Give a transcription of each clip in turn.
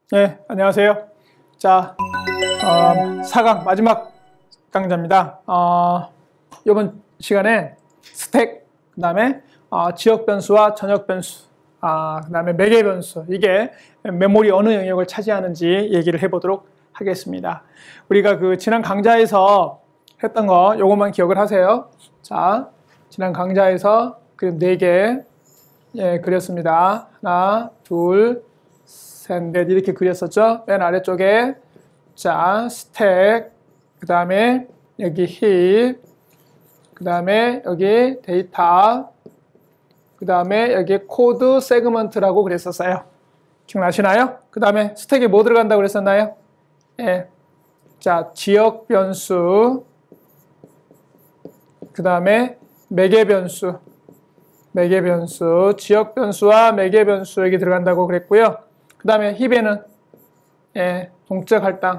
네, 안녕하세요. 자, 4강 마지막 강좌입니다. 이번 시간에 스택, 그 다음에 지역 변수와 전역 변수, 그 다음에 매개 변수, 이게 메모리 어느 영역을 차지하는지 얘기를 해보도록 하겠습니다. 우리가 그 지난 강좌에서 했던 거 요것만 기억을 하세요. 자, 지난 강좌에서 그림 4개 그렸습니다. 하나, 둘, 셋, 넷 이렇게 그렸었죠. 맨 아래쪽에 자 스택, 그 다음에 여기 힙, 그 다음에 여기 데이터, 그 다음에 여기 코드 세그먼트라고 그랬었어요. 기억나시나요? 그 다음에 스택에 뭐 들어간다고 그랬었나요? 예. 자, 지역 변수, 그 다음에 매개 변수, 지역 변수와 매개 변수 여기 들어간다고 그랬고요. 그 다음에 힙에는 동적 할당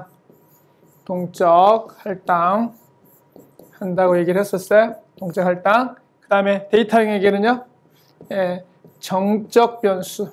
한다고 얘기를 했었어요. 동적 할당. 그 다음에 데이터형에게는요, 정적 변수,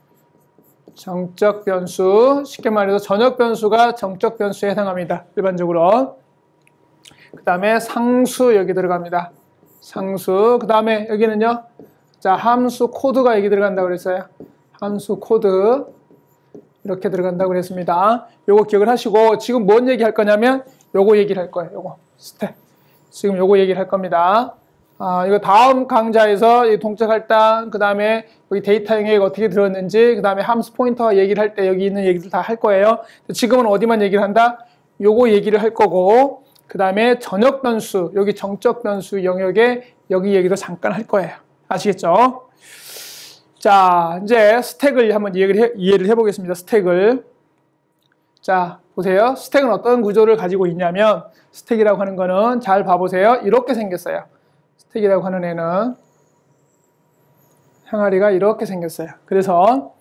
쉽게 말해서 전역 변수가 정적 변수에 해당합니다. 일반적으로. 그 다음에 상수 여기 들어갑니다. 상수. 그 다음에 여기는요, 자, 함수 코드가 여기 들어간다고 그랬어요. 함수 코드. 이렇게 들어간다고 그랬습니다. 요거 기억을 하시고, 지금 뭔 얘기 할 거냐면, 요거 얘기를 할 거예요. 요거. 스택. 지금 요거 얘기를 할 겁니다. 이거 다음 강좌에서 이 동적 할당, 그 다음에 여기 데이터 영역이 어떻게 들었는지, 그 다음에 함수 포인터 얘기를 할 때 여기 있는 얘기들 다 할 거예요. 지금은 어디만 얘기를 한다? 요거 얘기를 할 거고, 그 다음에 전역 변수, 여기 정적 변수 영역에 여기 얘기도 잠깐 할 거예요. 아시겠죠? 자, 이제 스택을 한번 이해를 해보겠습니다. 스택을. 자, 보세요. 스택은 어떤 구조를 가지고 있냐면, 스택이라고 하는 거는 잘 봐보세요. 이렇게 생겼어요. 스택이라고 하는 애는 항아리가 이렇게 생겼어요. 그래서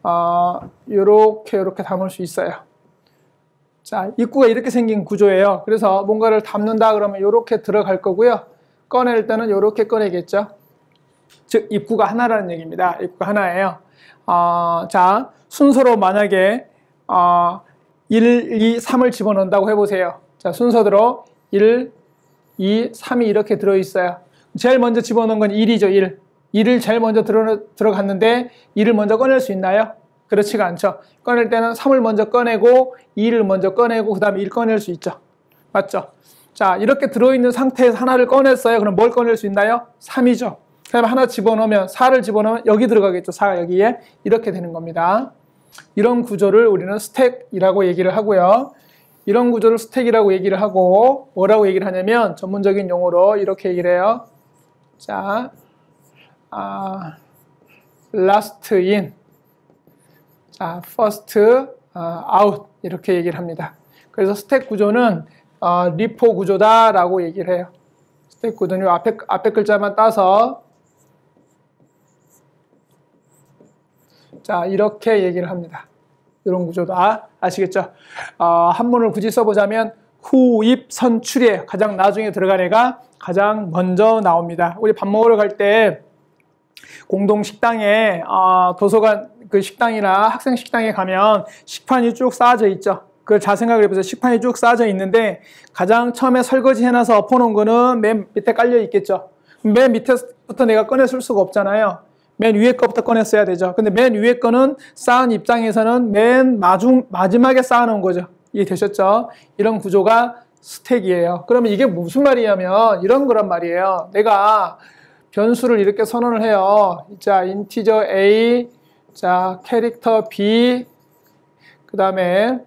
이렇게 담을 수 있어요. 자, 입구가 이렇게 생긴 구조예요. 그래서 뭔가를 담는다 그러면 이렇게 들어갈 거고요. 꺼낼 때는 이렇게 꺼내겠죠. 즉 입구가 하나라는 얘기입니다. 입구가 하나예요. 자, 순서로 만약에 1, 2, 3을 집어넣는다고 해보세요. 자, 순서대로 1, 2, 3이 이렇게 들어있어요. 제일 먼저 집어넣은 건 1이죠. 1. 1을 제일 먼저 들어갔는데 2를 먼저 꺼낼 수 있나요? 그렇지가 않죠. 꺼낼 때는 3을 먼저 꺼내고 2를 먼저 꺼내고 그 다음에 1 꺼낼 수 있죠. 맞죠? 자, 이렇게 들어있는 상태에서 하나를 꺼냈어요. 그럼 뭘 꺼낼 수 있나요? 3이죠. 그 다음에 하나 집어넣으면 4를 집어넣으면 여기 들어가겠죠. 4가 여기에 이렇게 되는 겁니다. 이런 구조를 우리는 스택이라고 얘기를 하고요. 이런 구조를 스택이라고 얘기를 하고 뭐라고 얘기를 하냐면 전문적인 용어로 이렇게 얘기를 해요. 자, last in, 자, first out 이렇게 얘기를 합니다. 그래서 스택 구조는 리포 구조다라고 얘기를 해요. 스택 구조는 앞에 글자만 따서 자, 이렇게 얘기를 합니다. 이런 구조다. 아시겠죠? 한문을 굳이 써보자면 후입 선출이에요. 가장 나중에 들어간 애가 가장 먼저 나옵니다. 우리 밥 먹으러 갈 때 공동 식당에 도서관 그 식당이나 학생 식당에 가면 식판이 쭉 쌓아져 있죠. 그걸 잘 생각을 해보세요. 식판이 쭉 쌓아져 있는데 가장 처음에 설거지 해놔서 엎어놓은 거는 맨 밑에 깔려 있겠죠. 맨 밑에부터 내가 꺼내 쓸 수가 없잖아요. 맨 위에 거부터 꺼냈어야 되죠. 근데 맨 위에 거는 쌓은 입장에서는 맨 마지막에 쌓아놓은 거죠. 이해되셨죠? 이런 구조가 스택이에요. 그러면 이게 무슨 말이냐면 이런 거란 말이에요. 내가 변수를 이렇게 선언을 해요. 자, 인티저 A, 자, 캐릭터 B, 그 다음에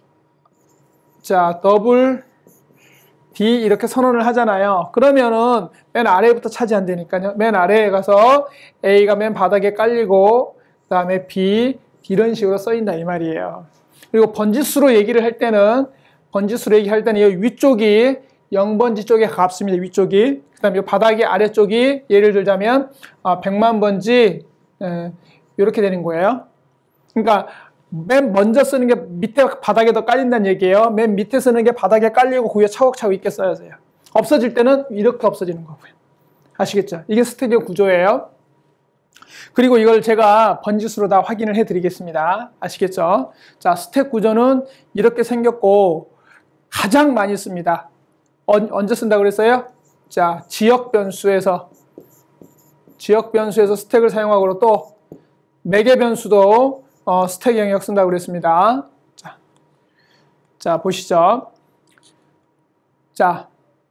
자, 더블 D 이렇게 선언을 하잖아요. 그러면은 맨 아래부터 차지한다니까요. 맨 아래에 가서 A가 맨 바닥에 깔리고 그 다음에 B, D 이런 식으로 써있다 이 말이에요. 그리고 번지수로 얘기를 할 때는 이 위쪽이 0번지 쪽에 가깝습니다. 위쪽이. 그 다음에 바닥이 아래쪽이 예를 들자면 100만 번지 이렇게 되는 거예요. 그러니까 맨 먼저 쓰는 게 밑에 바닥에 더 깔린다는 얘기예요. 맨 밑에 쓰는 게 바닥에 깔리고 그 위에 차곡차곡 있게 써야 돼요. 없어질 때는 이렇게 없어지는 거고요. 아시겠죠? 이게 스택의 구조예요. 그리고 이걸 제가 번지수로 다 확인을 해 드리겠습니다. 아시겠죠? 자, 스택 구조는 이렇게 생겼고 가장 많이 씁니다. 언제 쓴다고 그랬어요? 자, 지역 변수에서 스택을 사용하고 또 매개 변수도 스택 영역 쓴다고 그랬습니다. 자, 보시죠. 자,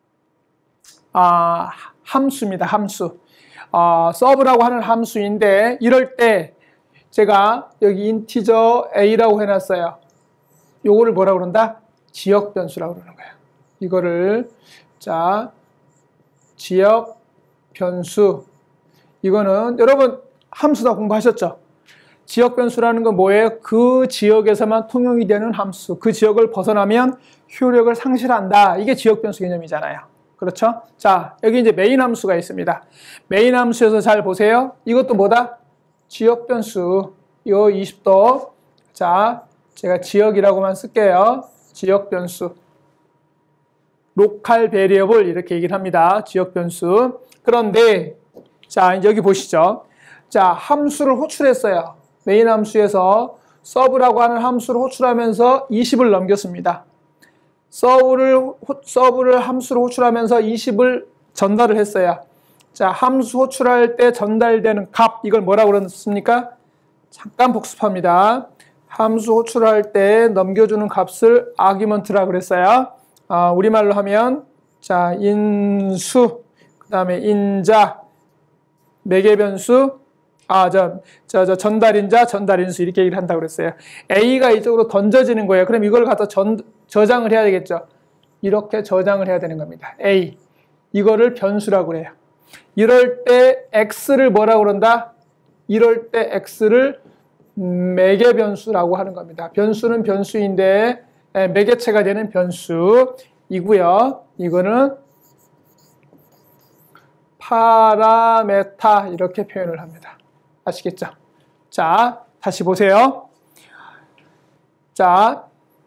함수입니다. 함수. 서브라고 하는 함수인데 이럴 때 제가 여기 인티저 a라고 해놨어요. 요거를 뭐라고 그런다? 지역 변수라고 그러는 거예요. 이거를 자, 지역 변수. 이거는 여러분 함수 다 공부하셨죠? 지역 변수라는 건 뭐예요? 그 지역에서만 통용이 되는 함수. 그 지역을 벗어나면 효력을 상실한다. 이게 지역 변수 개념이잖아요. 그렇죠? 자, 여기 이제 메인 함수가 있습니다. 메인 함수에서 잘 보세요. 이것도 뭐다? 지역 변수. 요 20도. 자, 제가 지역이라고만 쓸게요. 지역 변수. 로컬 베리어블 이렇게 얘기를 합니다. 지역 변수. 그런데 자, 여기 보시죠. 자, 함수를 호출했어요. 메인 함수에서 서브라고 하는 함수를 호출하면서 20을 넘겼습니다. 서브를 함수로 호출하면서 20을 전달을 했어요. 자, 함수 호출할 때 전달되는 값, 이걸 뭐라고 그랬습니까? 잠깐 복습합니다. 함수 호출할 때 넘겨주는 값을 아규먼트라고 그랬어요. 우리말로 하면 자, 인수, 그 다음에 인자, 매개변수, 전달인자, 전달인수 이렇게 얘기를 한다고 그랬어요. A가 이쪽으로 던져지는 거예요. 그럼 이걸 갖다 저장을 해야 되겠죠. 이렇게 저장을 해야 되는 겁니다. A. 이거를 변수라고 그래요. 이럴 때 X를 뭐라고 그런다? 이럴 때 X를 매개변수라고 하는 겁니다. 변수는 변수인데 매개체가 되는 변수이고요. 이거는 파라메타 이렇게 표현을 합니다. 아시겠죠? 자, 다시 보세요. 자,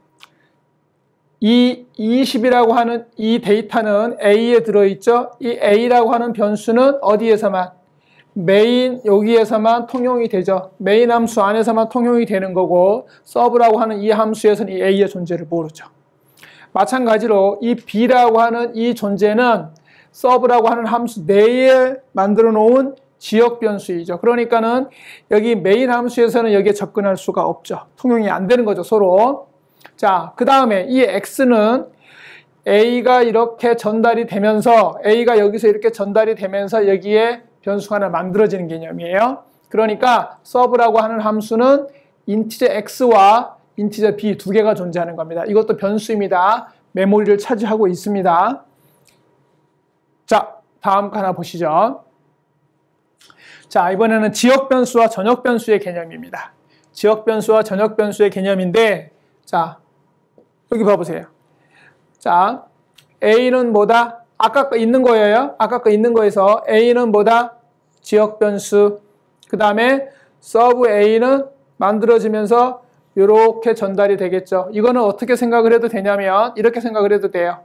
이 20이라고 하는 이 데이터는 A에 들어있죠? 이 A라고 하는 변수는 어디에서만? 메인 여기에서만 통용이 되죠. 메인 함수 안에서만 통용이 되는 거고 서브라고 하는 이 함수에서는 이 A의 존재를 모르죠. 마찬가지로 이 B라고 하는 이 존재는 서브라고 하는 함수 내에 만들어 놓은 지역 변수이죠. 그러니까는 여기 메인 함수에서는 여기에 접근할 수가 없죠. 통용이 안 되는 거죠, 서로. 자, 그 다음에 이 X는 A가 이렇게 전달이 되면서 A가 여기서 이렇게 전달이 되면서 여기에 변수가 하나 만들어지는 개념이에요. 그러니까 서브라고 하는 함수는 인티저 X와 인티저 B 두 개가 존재하는 겁니다. 이것도 변수입니다. 메모리를 차지하고 있습니다. 자, 다음 거 하나 보시죠. 자, 이번에는 지역 변수와 전역 변수의 개념입니다. 지역 변수와 전역 변수의 개념인데, 자, 여기 봐보세요. 자, A는 뭐다? 아까 거 있는 거예요. 아까 거 있는 거에서 A는 뭐다? 지역 변수. 그 다음에 서브 A는 만들어지면서 이렇게 전달이 되겠죠. 이거는 어떻게 생각을 해도 되냐면 이렇게 생각을 해도 돼요.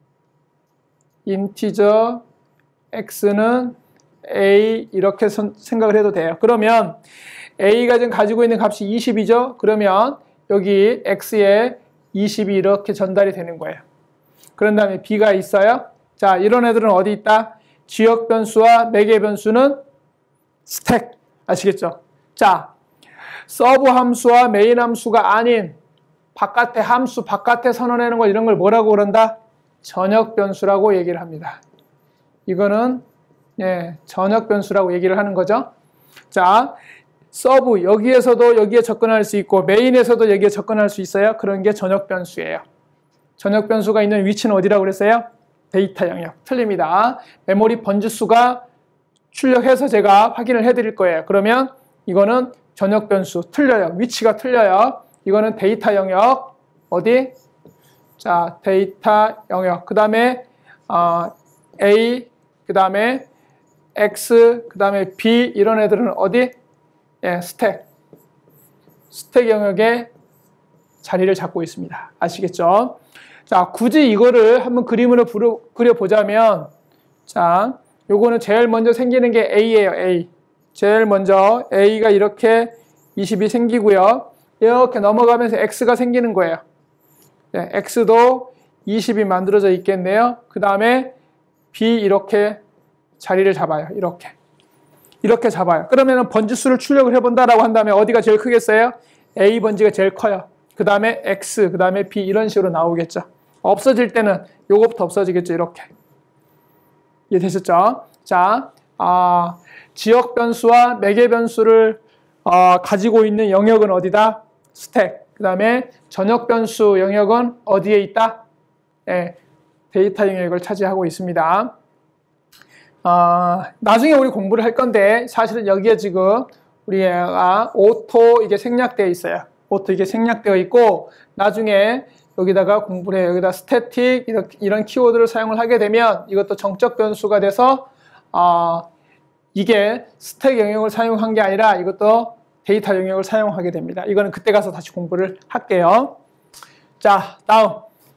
인티저 X는 A 이렇게 생각을 해도 돼요. 그러면 A가 지금 가지고 있는 값이 20이죠. 그러면 여기 X에 20이 이렇게 전달이 되는 거예요. 그런 다음에 B가 있어요. 자, 이런 애들은 어디 있다? 지역 변수와 매개 변수는 스택. 아시겠죠? 자, 서브 함수와 메인 함수가 아닌 바깥에 함수, 바깥에 선언하는 거 이런 걸 뭐라고 그런다? 전역 변수라고 얘기를 합니다. 이거는 전역 변수라고 얘기를 하는 거죠. 자, 서브 여기에서도 여기에 접근할 수 있고 메인에서도 여기에 접근할 수 있어요. 그런 게 전역 변수예요. 전역 변수가 있는 위치는 어디라고 그랬어요? 데이터 영역. 틀립니다. 메모리 번지수가 출력해서 제가 확인을 해드릴 거예요. 그러면 이거는 전역 변수 틀려요. 위치가 틀려요. 이거는 데이터 영역. 어디? 자, 데이터 영역. 그 다음에 A, 그 다음에 X, 그 다음에 B 이런 애들은 어디? 스택. 스택 영역에 자리를 잡고 있습니다. 아시겠죠? 자, 굳이 이거를 한번 그림으로 그려보자면 자, 요거는 제일 먼저 생기는 게 A예요. A. 제일 먼저 A가 이렇게 20이 생기고요. 이렇게 넘어가면서 X가 생기는 거예요. 네, X도 20이 만들어져 있겠네요. 그 다음에 B 이렇게 자리를 잡아요. 이렇게 잡아요. 그러면 번지수를 출력을 해본다라고 한다면 어디가 제일 크겠어요? A 번지가 제일 커요. 그 다음에 X, 그 다음에 B 이런 식으로 나오겠죠. 없어질 때는 요거부터 없어지겠죠. 이렇게. 이해되셨죠? 자, 지역 변수와 매개 변수를 가지고 있는 영역은 어디다? 스택. 그 다음에 전역 변수 영역은 어디에 있다? 네, 데이터 영역을 차지하고 있습니다. 나중에 우리 공부를 할 건데 사실은 여기에 지금 우리가 오토 이게 생략되어 있어요. 오토 이게 생략되어 있고 나중에 여기다가 공부를 해요. 여기다 스태틱 이런 키워드를 사용을 하게 되면 이것도 정적 변수가 돼서 이게 스택 영역을 사용한 게 아니라 이것도 데이터 영역을 사용하게 됩니다. 이거는 그때 가서 다시 공부를 할게요. 자, 다음.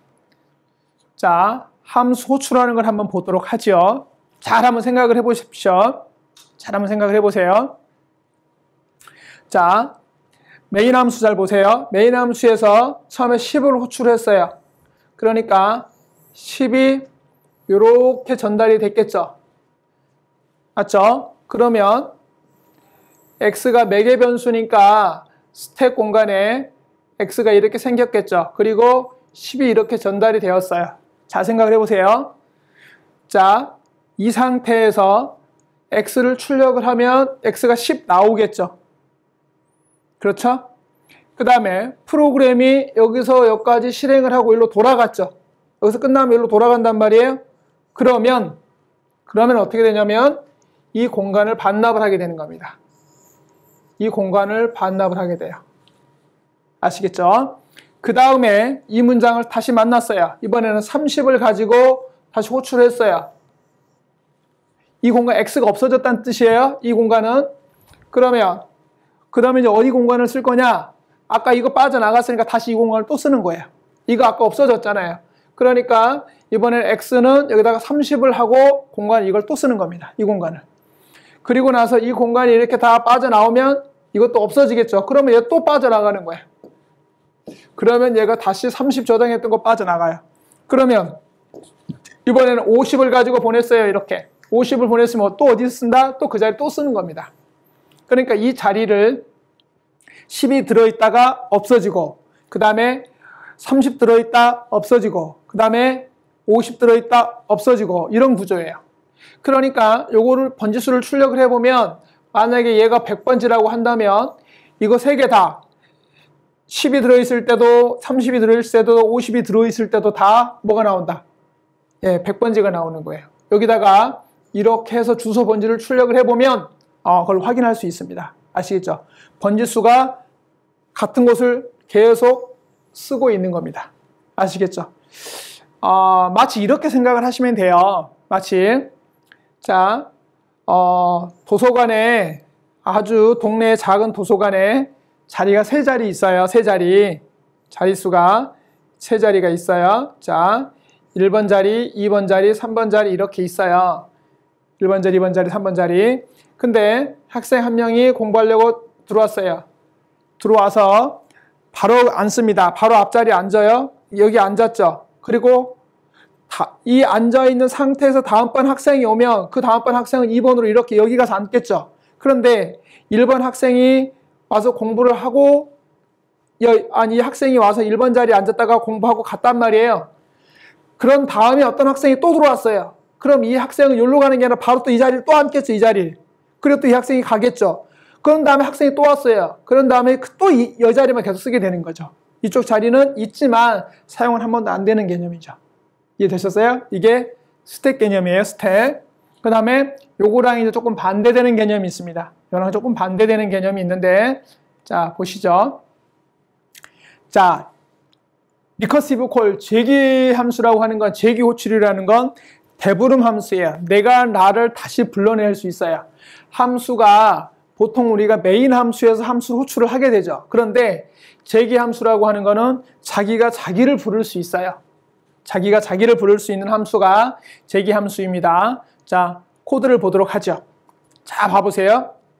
자, 함수 호출하는 걸 한번 보도록 하죠. 잘 한번 생각을 해보십시오. 잘 한번 생각을 해보세요. 자, 메인 함수 잘 보세요. 메인 함수에서 처음에 10을 호출했어요. 그러니까 10이 이렇게 전달이 됐겠죠. 맞죠? 그러면 x가 매개 변수니까 스택 공간에 x가 이렇게 생겼겠죠. 그리고 10이 이렇게 전달이 되었어요. 자, 생각을 해보세요. 자, 이 상태에서 x를 출력을 하면 x가 10 나오겠죠. 그렇죠? 그 다음에 프로그램이 여기서 여기까지 실행을 하고 일로 돌아갔죠. 여기서 끝나면 일로 돌아간단 말이에요. 그러면 어떻게 되냐면 이 공간을 반납을 하게 되는 겁니다. 이 공간을 반납을 하게 돼요. 아시겠죠? 그 다음에 이 문장을 다시 만났어요. 이번에는 30을 가지고 다시 호출했어요. 이 공간 x가 없어졌다는 뜻이에요. 이 공간은. 그러면 그 다음에 이제 어디 공간을 쓸 거냐? 아까 이거 빠져나갔으니까 다시 이 공간을 또 쓰는 거예요. 이거 아까 없어졌잖아요. 그러니까 이번엔 x는 여기다가 30을 하고 공간 이걸 또 쓰는 겁니다. 이 공간을. 그리고 나서 이 공간이 이렇게 다 빠져나오면 이것도 없어지겠죠. 그러면 얘 또 빠져나가는 거예요. 그러면 얘가 다시 30 저장했던 거 빠져나가요. 그러면 이번에는 50을 가지고 보냈어요. 이렇게. 50을 보냈으면 또 어디 쓴다? 또 그 자리 또 쓰는 겁니다. 그러니까 이 자리를 10이 들어있다가 없어지고 그 다음에 30 들어있다 없어지고 그 다음에 50 들어있다 없어지고 이런 구조예요. 그러니까 요거를 번지수를 출력을 해보면 만약에 얘가 100번지라고 한다면 이거 3개 다 10이 들어있을 때도 30이 들어있을 때도 50이 들어있을 때도 다 뭐가 나온다? 예, 100번지가 나오는 거예요. 여기다가 이렇게 해서 주소 번지를 출력을 해보면 그걸 확인할 수 있습니다. 아시겠죠? 번지수가 같은 곳을 계속 쓰고 있는 겁니다. 아시겠죠? 마치 이렇게 생각을 하시면 돼요. 마치 자, 도서관에 아주 동네의 작은 도서관에 자리가 3자리 있어요. 3자리. 자릿수가 3자리가 있어요. 자, 1번 자리, 2번 자리, 3번 자리 이렇게 있어요. 1번 자리, 2번 자리, 3번 자리. 근데 학생 한 명이 공부하려고 들어왔어요. 들어와서 바로 앉습니다. 바로 앞자리에 앉아요. 여기 앉았죠. 그리고 이 앉아있는 상태에서 다음번 학생이 오면 그 다음번 학생은 2번으로 이렇게 여기 가서 앉겠죠. 그런데 1번 학생이 와서 공부를 하고 이 학생이 와서 1번 자리에 앉았다가 공부하고 갔단 말이에요. 그런 다음에 어떤 학생이 또 들어왔어요. 그럼 이 학생은 여기로 가는 게 아니라 바로 또 이 자리를 또 앉겠죠. 이 자리를. 그리고 또 이 학생이 가겠죠. 그런 다음에 학생이 또 왔어요. 그런 다음에 또 이 자리만 계속 쓰게 되는 거죠. 이쪽 자리는 있지만 사용은 한 번도 안 되는 개념이죠. 이해되셨어요? 이게 스택 개념이에요. 스택. 그 다음에 요거랑 이제 조금 반대되는 개념이 있습니다. 요거랑 조금 반대되는 개념이 있는데 자 보시죠. 자 리커시브 콜 재기 함수라고 하는 건 재기 호출이라는 건 대부름 함수예요. 내가 나를 다시 불러낼 수 있어요. 함수가 보통 우리가 메인 함수에서 함수 호출을 하게 되죠. 그런데 재기 함수라고 하는 거는 자기가 자기를 부를 수 있어요. 자기가 자기를 부를 수 있는 함수가 재기 함수입니다. 자, 코드를 보도록 하죠. 자, 봐보세요.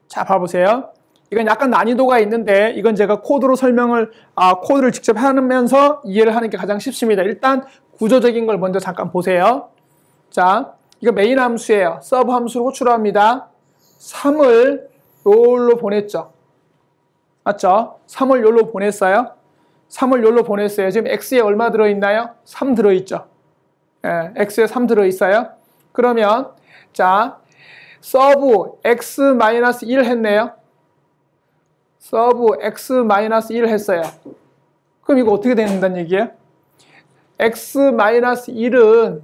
자, 봐보세요. 이건 약간 난이도가 있는데 이건 제가 코드로 코드를 직접 하면서 이해를 하는 게 가장 쉽습니다. 일단 구조적인 걸 먼저 잠깐 보세요. 자, 이거 메인 함수예요. 서브 함수로 호출합니다. 3을 여기로 보냈죠. 맞죠? 3을 여기로 보냈어요. 3을 여기로 보냈어요. 지금 x에 얼마 들어있나요? 3 들어있죠. 예, x에 3 들어있어요. 그러면 자, 서브 x-1 했네요. 서브 x-1 했어요. 그럼 이거 어떻게 된다는 얘기예요? x-1은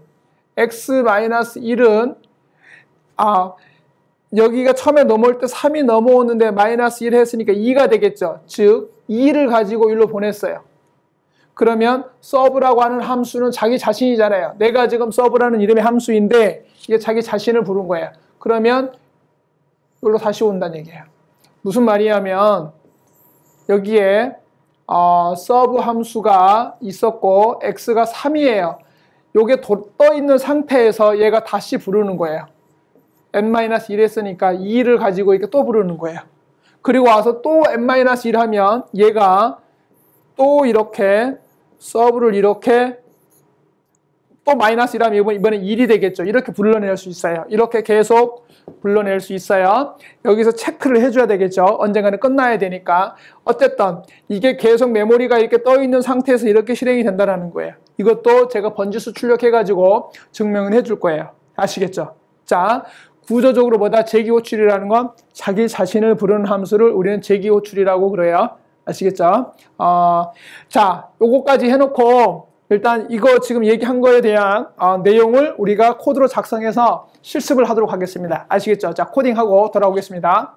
여기가 처음에 넘어올 때 3이 넘어오는데 마이너스 1 했으니까 2가 되겠죠. 즉 2를 가지고 1로 보냈어요. 그러면 서브라고 하는 함수는 자기 자신이잖아요. 내가 지금 서브라는 이름의 함수인데 이게 자기 자신을 부른 거예요. 그러면 이걸로 다시 온다는 얘기예요. 무슨 말이냐면 여기에 서브 함수가 있었고 x가 3이에요. 요게 떠 있는 상태에서 얘가 다시 부르는 거예요. n-1 했으니까 2를 가지고 이렇게 또 부르는 거예요. 그리고 와서 또 n-1 하면 얘가 또 이렇게 서브를 이렇게 또 마이너스 1하면 이번에 1이 되겠죠. 이렇게 불러낼 수 있어요. 이렇게 계속 불러낼 수 있어요. 여기서 체크를 해줘야 되겠죠. 언젠가는 끝나야 되니까. 어쨌든 이게 계속 메모리가 이렇게 떠 있는 상태에서 이렇게 실행이 된다는 거예요. 이것도 제가 번지수 출력해가지고 증명을 해줄 거예요. 아시겠죠? 자, 구조적으로 뭐다? 재기호출이라는 건 자기 자신을 부르는 함수를 우리는 재기호출이라고 그래요. 아시겠죠? 자, 요거까지 해놓고 일단 이거 지금 얘기한 거에 대한 내용을 우리가 코드로 작성해서 실습을 하도록 하겠습니다. 아시겠죠? 자, 코딩하고 돌아오겠습니다.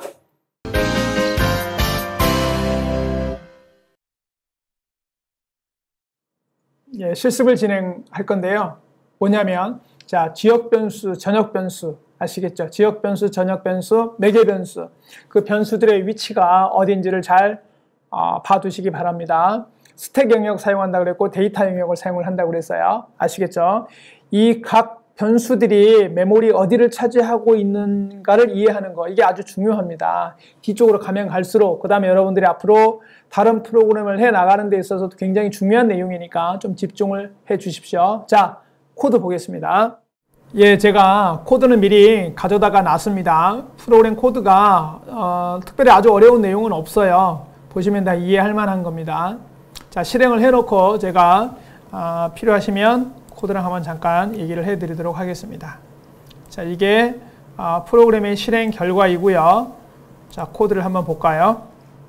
예, 실습을 진행할 건데요. 뭐냐면 자, 지역 변수, 전역 변수 아시겠죠? 지역 변수, 전역 변수, 매개 변수 그 변수들의 위치가 어딘지를 잘 봐두시기 바랍니다. 스택 영역 사용한다고 그랬고 데이터 영역을 사용을 한다고 그랬어요. 아시겠죠? 이 각 변수들이 메모리 어디를 차지하고 있는가를 이해하는 거 이게 아주 중요합니다. 뒤쪽으로 가면 갈수록 그 다음에 여러분들이 앞으로 다른 프로그램을 해 나가는 데 있어서도 굉장히 중요한 내용이니까 좀 집중을 해 주십시오. 자, 코드 보겠습니다. 예, 제가 코드는 미리 가져다가 놨습니다. 프로그램 코드가 특별히 아주 어려운 내용은 없어요. 보시면 다 이해할 만한 겁니다. 자, 실행을 해놓고 제가 필요하시면 코드랑 한번 잠깐 얘기를 해드리도록 하겠습니다. 자, 이게 프로그램의 실행 결과이고요. 자, 코드를 한번 볼까요?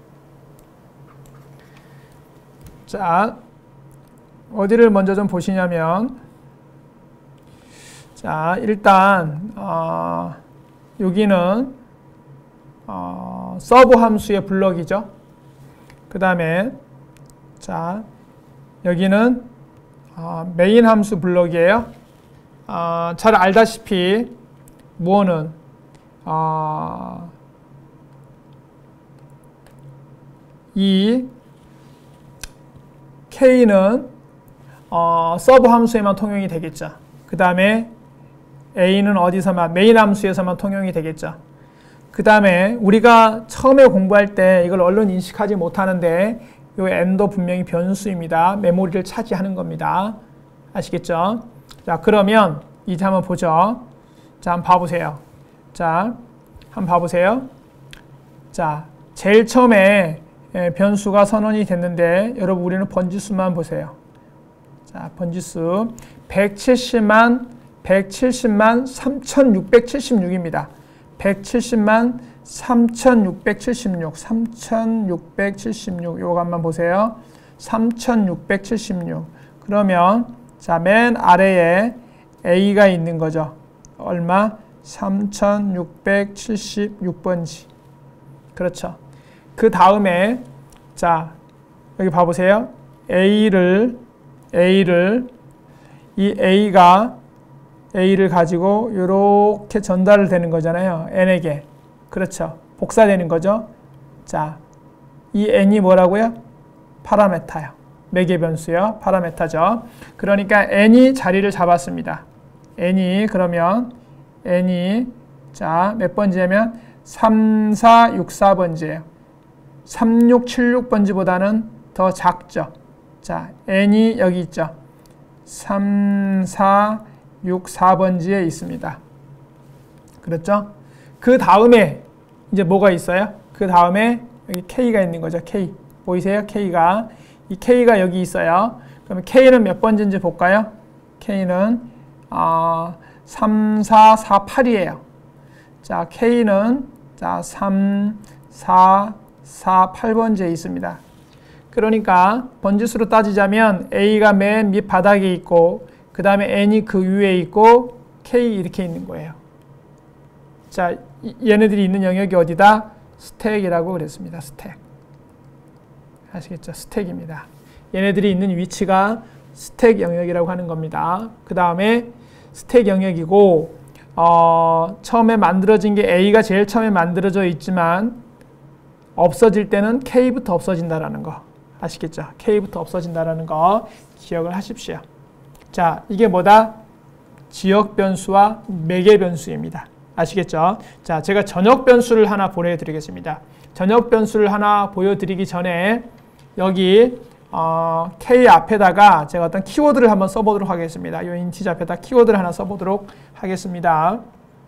자, 어디를 먼저 좀 보시냐면 자, 일단 여기는 서브 함수의 블럭이죠. 그 다음에 자, 여기는 메인 함수 블럭이에요. 잘 알다시피 무어는 이 K는 서브 함수에만 통용이 되겠죠. 그 다음에 A는 어디서만 메인 함수에서만 통용이 되겠죠. 그 다음에 우리가 처음에 공부할 때 이걸 얼른 인식하지 못하는데 이 n도 분명히 변수입니다. 메모리를 차지하는 겁니다. 아시겠죠? 자, 그러면 이제 한번 보죠. 자, 한번 봐보세요. 자, 한번 봐보세요. 자, 제일 처음에 변수가 선언이 됐는데 여러분 우리는 번지수만 보세요. 자, 번지수 170만 3676입니다. 170만 3676 요거 한번 보세요. 3676 그러면 자, 맨 아래에 A가 있는 거죠. 얼마? 3676번지. 그렇죠. 그 다음에 자, 여기 봐보세요. A를 이 A를 가지고 이렇게 전달을 되는 거잖아요. N에게. 그렇죠. 복사되는 거죠. 자, 이 N이 뭐라고요? 파라메타요. 매개 변수요. 파라메타죠. 그러니까 N이 자리를 잡았습니다. N이 그러면 N이 자, 몇 번지냐면 3464번지예요. 3676번지보다는 더 작죠. 자, n이 여기 있죠. 3464번지에 있습니다. 그렇죠? 그 다음에 이제 뭐가 있어요? 그 다음에 여기 K가 있는 거죠. K. 보이세요? K가. 이 K가 여기 있어요. 그러면 K는 몇 번지인지 볼까요? K는 3448이에요. 자, K는 자, 3448번지에 있습니다. 그러니까 번지수로 따지자면 A가 맨 밑바닥에 있고 그 다음에 N이 그 위에 있고 K 이렇게 있는 거예요. 자, 얘네들이 있는 영역이 어디다? 스택이라고 그랬습니다. 스택. 아시겠죠? 스택입니다. 얘네들이 있는 위치가 스택 영역이라고 하는 겁니다. 그 다음에 스택 영역이고 처음에 만들어진 게 A가 제일 처음에 만들어져 있지만 없어질 때는 K부터 없어진다라는 거 아시겠죠? K부터 없어진다라는 거 기억을 하십시오. 자, 이게 뭐다? 지역 변수와 매개 변수입니다. 아시겠죠? 자, 제가 전역 변수를 하나 보여드리겠습니다. 전역 변수를 하나 보여드리기 전에 여기 K 앞에다가 제가 어떤 키워드를 한번 써보도록 하겠습니다. 이 인티저 앞에다 키워드를 하나 써보도록 하겠습니다.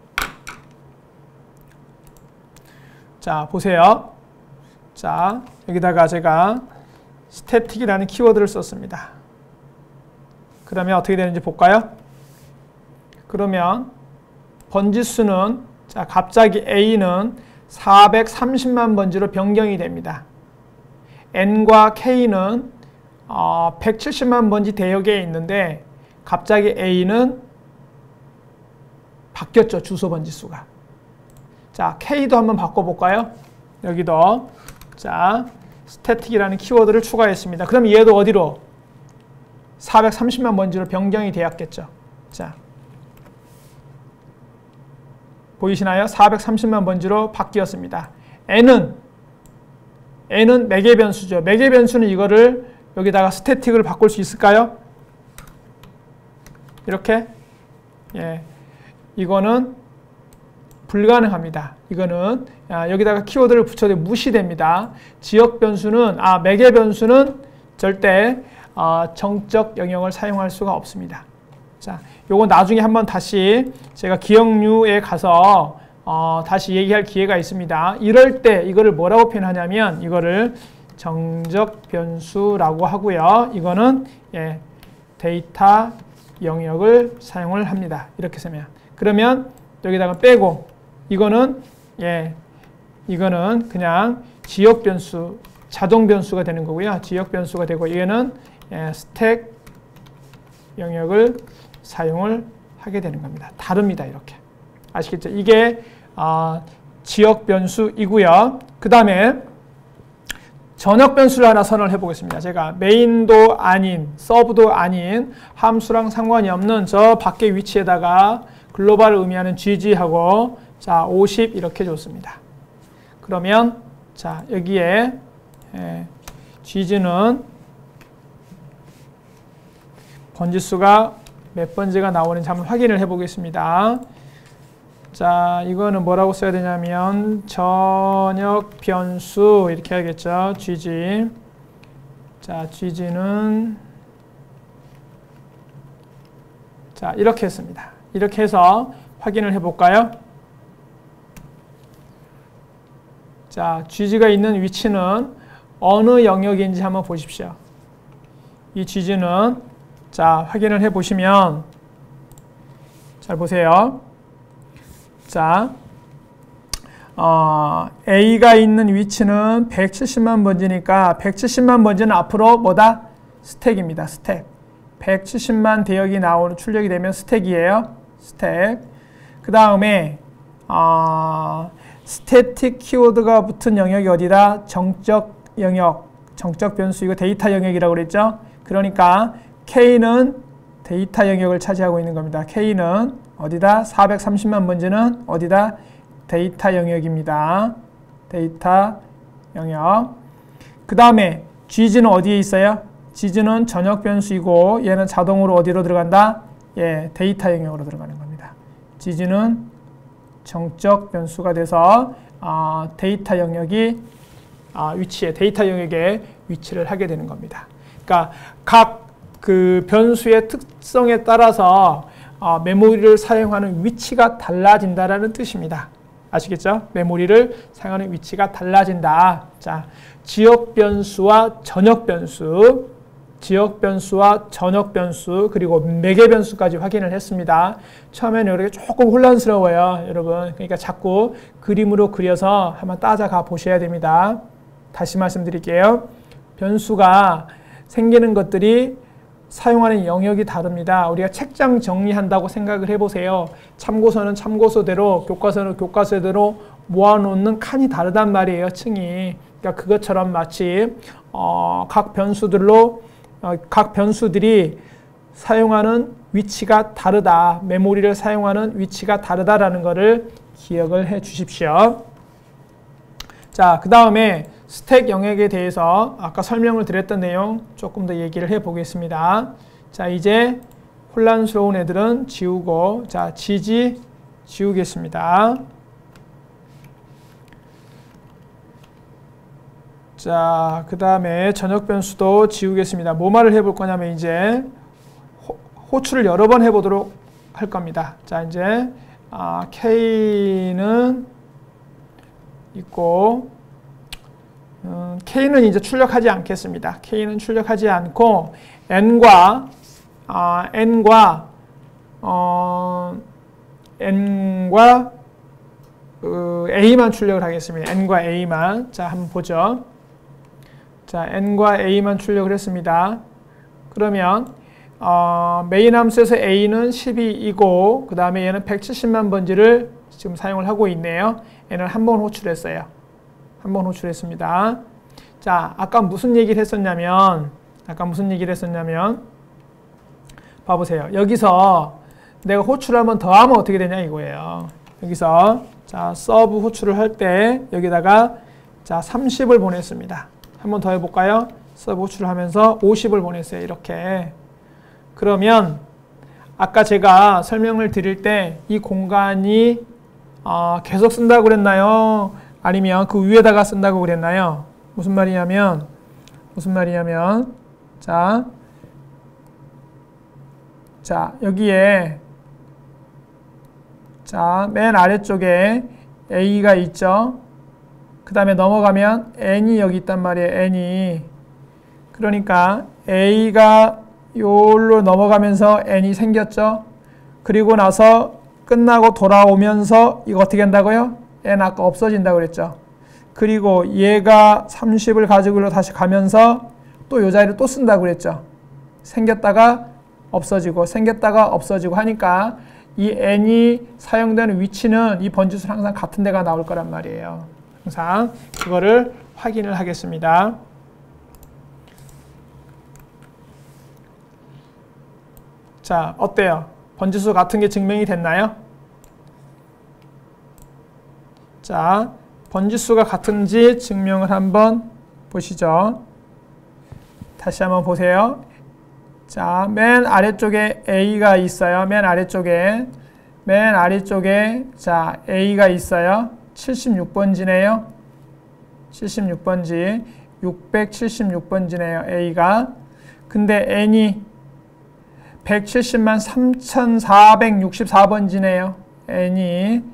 자, 보세요. 자, 여기다가 제가 스태틱이라는 키워드를 썼습니다. 그러면 어떻게 되는지 볼까요? 그러면 번지수는 자, 갑자기 A는 430만 번지로 변경이 됩니다. N과 K는 170만 번지 대역에 있는데 갑자기 A는 바뀌었죠. 주소 번지수가. 자, K도 한번 바꿔볼까요? 여기도 자, 스태틱이라는 키워드를 추가했습니다. 그럼 얘도 어디로? 430만 번지로 변경이 되었겠죠. 자, 보이시나요? 430만 번지로 바뀌었습니다. N은 매개 변수죠. 매개 변수는 이거를 여기다가 스태틱을 바꿀 수 있을까요? 이렇게? 예. 이거는 불가능합니다. 이거는 여기다가 키워드를 붙여도 무시됩니다. 지역 변수는 매개 변수는 절대 정적 영역을 사용할 수가 없습니다. 자, 요거 나중에 한번 다시 제가 기억류에 가서 다시 얘기할 기회가 있습니다. 이럴 때 이거를 뭐라고 표현하냐면 이거를 정적 변수라고 하고요. 이거는 데이터 영역을 사용을 합니다. 이렇게 쓰면. 그러면 여기다가 빼고 이거는 이거는 그냥 지역 변수, 자동 변수가 되는 거고요. 지역 변수가 되고 얘는 스택 영역을 사용을 하게 되는 겁니다. 다릅니다. 이렇게. 아시겠죠? 이게 지역 변수이고요. 그 다음에 전역 변수를 하나 선언을 해보겠습니다. 제가 메인도 아닌, 서브도 아닌 함수랑 상관이 없는 저 밖의 위치에다가 글로벌을 의미하는 GG하고 자 50 이렇게 줬습니다. 그러면 자 여기에 GG는 번지수가 몇 번지가 나오는지 한번 확인을 해보겠습니다. 자, 이거는 뭐라고 써야 되냐면 전역 변수 이렇게 해야겠죠. GG. 자, GG는 자, 이렇게 했습니다. 이렇게 해서 확인을 해볼까요? 자, GG가 있는 위치는 어느 영역인지 한번 보십시오. 이 GG는 자, 확인을 해보시면 잘 보세요. 자, A가 있는 위치는 170만 번지니까 170만 번지는 앞으로 뭐다? 스택입니다. 스택. 170만 대역이 나오는 출력이 되면 스택이에요. 스택. 그 다음에 스태틱 키워드가 붙은 영역이 어디다? 정적 영역, 정적 변수 이거 데이터 영역이라고 그랬죠? 그러니까 K는 데이터 영역을 차지하고 있는 겁니다. K는 어디다? 430만 번지는 어디다? 데이터 영역입니다. 데이터 영역. 그 다음에 GG는 어디에 있어요? GG는 전역 변수이고 얘는 자동으로 어디로 들어간다? 데이터 영역으로 들어가는 겁니다. GG는 정적 변수가 돼서 데이터 영역이 데이터 영역에 위치를 하게 되는 겁니다. 그러니까 각 그 변수의 특성에 따라서 메모리를 사용하는 위치가 달라진다라는 뜻입니다. 아시겠죠? 메모리를 사용하는 위치가 달라진다. 자, 지역 변수와 전역 변수, 그리고 매개 변수까지 확인을 했습니다. 처음에는 이렇게 조금 혼란스러워요, 여러분. 그러니까 자꾸 그림으로 그려서 한번 따라가 보셔야 됩니다. 다시 말씀드릴게요. 변수가 생기는 것들이 사용하는 영역이 다릅니다. 우리가 책장 정리한다고 생각을 해보세요. 참고서는 참고서대로, 교과서는 교과서대로 모아놓는 칸이 다르단 말이에요, 층이. 그러니까 그것처럼 마치 각 변수들이 사용하는 위치가 다르다, 메모리를 사용하는 위치가 다르다라는 것을 기억을 해 주십시오. 자, 그 다음에 스택 영역에 대해서 아까 설명을 드렸던 내용 조금 더 얘기를 해 보겠습니다. 자, 이제 혼란스러운 애들은 지우고, 자, 지우겠습니다. 자, 그 다음에 전역 변수도 지우겠습니다. 뭐 말을 해볼 거냐면 이제 호출을 여러 번 해보도록 할 겁니다. 자, 이제 K는 있고, K는 이제 출력하지 않겠습니다. K는 출력하지 않고 N과 A만 출력을 하겠습니다. N과 A만. 자, 한번 보죠. 자, N과 A만 출력을 했습니다. 그러면 메인 함수에서 A는 12이고 그 다음에 얘는 170만 번지를 지금 사용을 하고 있네요. 얘는 한 번 호출했어요. 한 번 호출했습니다. 자, 아까 무슨 얘기를 했었냐면 봐보세요. 여기서 내가 호출을 한번 더 하면 어떻게 되냐 이거예요. 여기서 자, 서브 호출을 할 때 여기다가 자, 30을 보냈습니다. 한 번 더 해볼까요? 서브 호출을 하면서 50을 보냈어요. 이렇게. 그러면 아까 제가 설명을 드릴 때 이 공간이 계속 쓴다고 그랬나요? 아니면 그 위에다가 쓴다고 그랬나요? 무슨 말이냐면 자, 여기에 자, 맨 아래쪽에 A가 있죠. 그 다음에 넘어가면 N이 여기 있단 말이에요. N이. 그러니까 A가 요로 넘어가면서 N이 생겼죠. 그리고 나서 끝나고 돌아오면서 이거 어떻게 한다고요? N 아까 없어진다고 그랬죠. 그리고 얘가 30을 가지고 다시 가면서 또 이 자리를 또 쓴다고 그랬죠. 생겼다가 없어지고 하니까 이 N이 사용되는 위치는 이 번지수는 항상 같은 데가 나올 거란 말이에요. 항상 그거를 확인을 하겠습니다. 자, 어때요? 번지수 같은 게 증명이 됐나요? 자, 번지수가 같은지 증명을 한번 보시죠. 다시 한번 보세요. 자, 맨 아래쪽에 A가 있어요. 맨 아래쪽에 자, A가 있어요. 76번지네요. 76번지. 676번지네요. A가. 근데 N이 170만 3,464번지네요. N이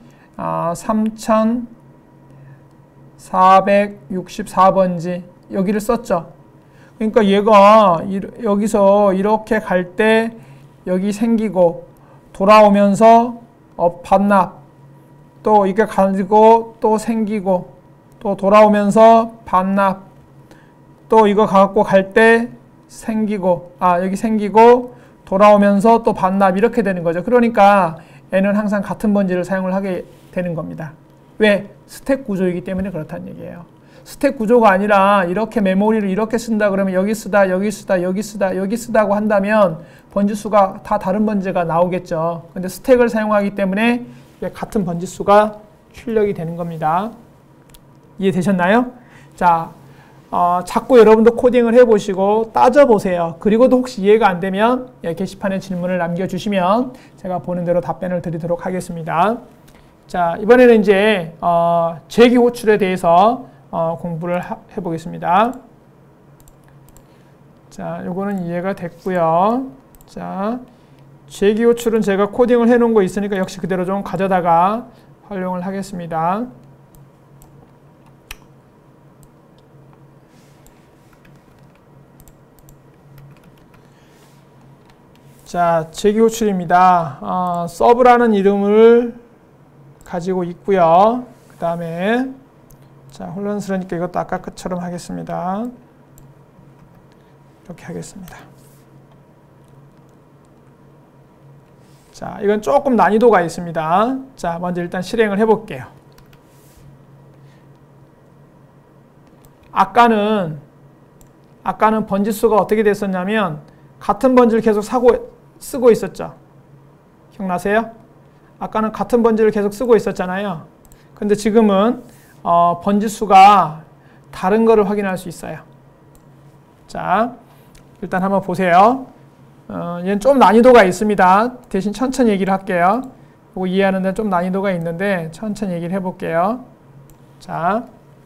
3,464번지. 여기를 썼죠. 그러니까 얘가 여기서 이렇게 갈 때 여기 생기고 돌아오면서 반납. 또 이게 가지고 또 생기고 또 돌아오면서 반납. 또 이거 갖고 갈 때 생기고 여기 생기고 돌아오면서 또 반납 이렇게 되는 거죠. 그러니까 N은 항상 같은 번지를 사용을 하게 되는 겁니다. 왜? 스택 구조이기 때문에 그렇다는 얘기예요. 스택 구조가 아니라 이렇게 메모리를 이렇게 쓴다 그러면 여기 쓰다, 여기 쓰다, 여기 쓰다, 여기 쓰다고 한다면 번지수가 다 다른 번지가 나오겠죠. 근데 스택을 사용하기 때문에 같은 번지수가 출력이 되는 겁니다. 이해되셨나요? 자, 자꾸 여러분도 코딩을 해보시고 따져보세요. 그리고도 혹시 이해가 안 되면 게시판에 질문을 남겨주시면 제가 보는 대로 답변을 드리도록 하겠습니다. 자, 이번에는 이제 재기 호출에 대해서 공부를 해보겠습니다. 자, 요거는 이해가 됐고요. 자, 재기 호출은 제가 코딩을 해놓은 거 있으니까 역시 그대로 좀 가져다가 활용을 하겠습니다. 자, 재기 호출입니다. 서브라는 이름을 가지고 있고요. 그 다음에 자, 혼란스러우니까 이것도 아까 것처럼 하겠습니다. 이렇게 하겠습니다. 자, 이건 조금 난이도가 있습니다. 자, 먼저 일단 실행을 해볼게요. 아까는 번지수가 어떻게 됐었냐면 같은 번지를 계속 쓰고 있었죠. 기억나세요? 아까는 같은 번지를 계속 쓰고 있었잖아요. 근데 지금은 번지수가 다른 거를 확인할 수 있어요. 자, 일단 한번 보세요. 얘는 좀 난이도가 있습니다. 대신 천천히 얘기를 할게요. 이거 이해하는 데는 좀 난이도가 있는데 천천히 얘기를 해볼게요. 자,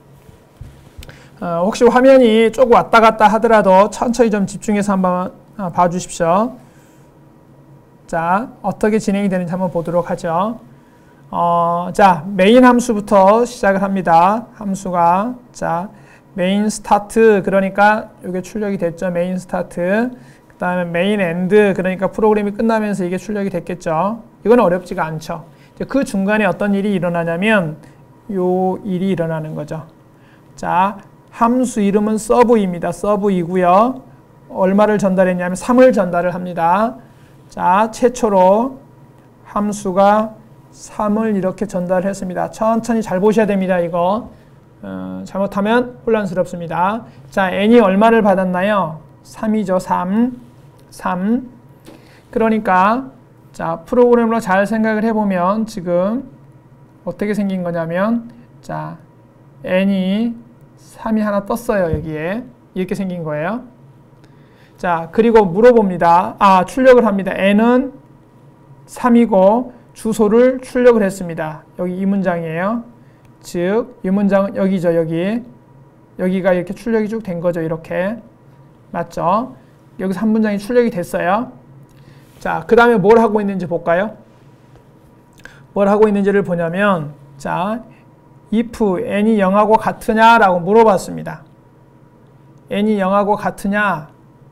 혹시 화면이 조금 왔다 갔다 하더라도 천천히 좀 집중해서 한번 봐주십시오. 자, 어떻게 진행이 되는지 한번 보도록 하죠. 자, 메인 함수부터 시작을 합니다. 함수가 자, 메인 스타트, 그러니까 이게 출력이 됐죠. 메인 스타트. 그 다음에 메인 엔드, 그러니까 프로그램이 끝나면서 이게 출력이 됐겠죠. 이건 어렵지가 않죠. 그 중간에 어떤 일이 일어나냐면 요 일이 일어나는 거죠. 자, 함수 이름은 서브입니다. 서브이고요. 얼마를 전달했냐면 3을 전달을 합니다. 자, 최초로 함수가 3을 이렇게 전달했습니다. 천천히 잘 보셔야 됩니다. 이거 잘못하면 혼란스럽습니다. 자, n이 얼마를 받았나요? 3이죠. 3. 그러니까 자, 프로그램으로 잘 생각을 해보면 지금 어떻게 생긴 거냐면 자, n이 3이 하나 떴어요. 여기에 이렇게 생긴 거예요. 자, 그리고 물어봅니다. 출력을 합니다. n은 3이고 주소를 출력을 했습니다. 여기 이 문장이에요. 즉, 이 문장은 여기죠. 여기가 이렇게 출력이 쭉 된 거죠. 이렇게. 맞죠? 여기서 한 문장이 출력이 됐어요. 자, 그 다음에 뭘 하고 있는지 볼까요? 뭘 하고 있는지를 보냐면 자, if n이 0하고 같으냐라고 물어봤습니다. n이 0하고 같으냐?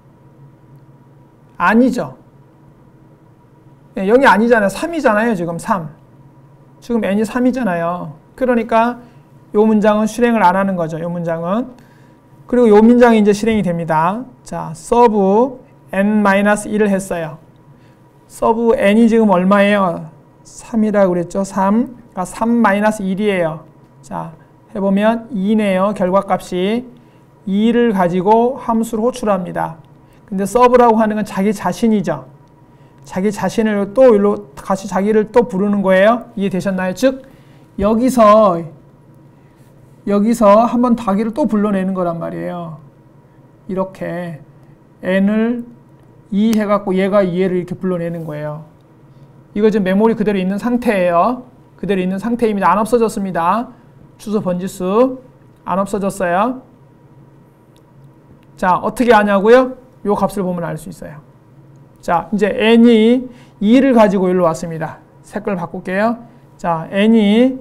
아니죠. 0이 아니잖아요. 3이잖아요. 지금 3. 지금 n이 3이잖아요. 그러니까 이 문장은 실행을 안 하는 거죠. 이 문장은. 그리고 이 문장이 이제 실행이 됩니다. 자, 서브 n-1을 했어요. 서브 n이 지금 얼마예요? 3이라고 그랬죠. 3. 그러니까 3-1이에요. 자, 해보면 2네요. 결과값이 2를 가지고 함수를 호출합니다. 근데 서브라고 하는 건 자기 자신이죠. 자기 자신을 또 일로 같이 자기를 또 부르는 거예요. 이해되셨나요? 즉 여기서 한번 자기를 또 불러내는 거란 말이에요. 이렇게 n을 2 해갖고 얘가 얘를 이렇게 불러내는 거예요. 이거 지금 메모리 그대로 있는 상태예요. 그대로 있는 상태입니다. 안 없어졌습니다. 주소 번지수 안 없어졌어요. 자, 어떻게 하냐고요? 요 값을 보면 알 수 있어요. 자, 이제 n이 2를 가지고 여기로 왔습니다. 색깔 바꿀게요. 자, n이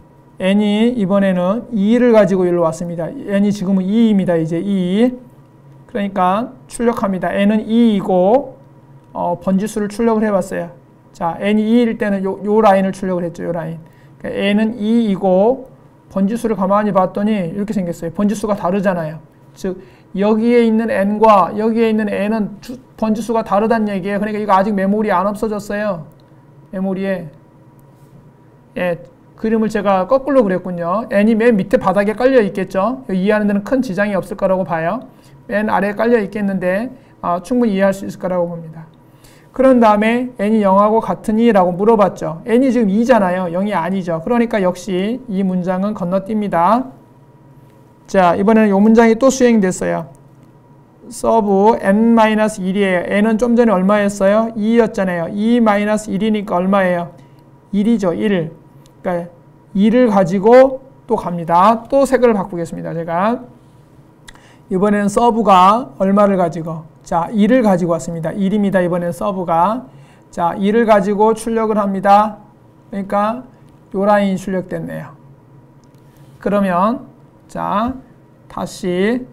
이번에는 2를 가지고 여기로 왔습니다. n이 지금은 2입니다. 이제 2. 그러니까 출력합니다. n은 2이고 번지수를 출력을 해봤어요. 자, n이 2일 때는 요 라인을 출력을 했죠. 요 라인. 그러니까 n은 2이고 번지수를 가만히 봤더니 이렇게 생겼어요. 번지수가 다르잖아요. 즉 여기에 있는 n과 여기에 있는 n은 번지수가 다르다는 얘기예요. 그러니까 이거 아직 메모리에 안 없어졌어요. 메모리에. 예, 그림을 제가 거꾸로 그렸군요. n이 맨 밑에 바닥에 깔려 있겠죠. 이해하는 데는 큰 지장이 없을 거라고 봐요. 맨 아래에 깔려 있겠는데 충분히 이해할 수 있을 거라고 봅니다. 그런 다음에 n이 0하고 같으니? 라고 물어봤죠. n이 지금 2잖아요. 0이 아니죠. 그러니까 역시 이 문장은 건너뜁니다. 자, 이번에는 이 문장이 또 수행됐어요. 서브 n-1이에요. n은 좀 전에 얼마였어요? 2였잖아요. 2-1이니까 얼마예요? 1이죠. 1. 그러니까 2를 가지고 또 갑니다. 또 색을 바꾸겠습니다. 제가 이번에는 서브가 얼마를 가지고, 자 2를 가지고 왔습니다. 1입니다. 이번에는 서브가. 자 2를 가지고 출력을 합니다. 그러니까 요 라인이 출력됐네요. 그러면 자 다시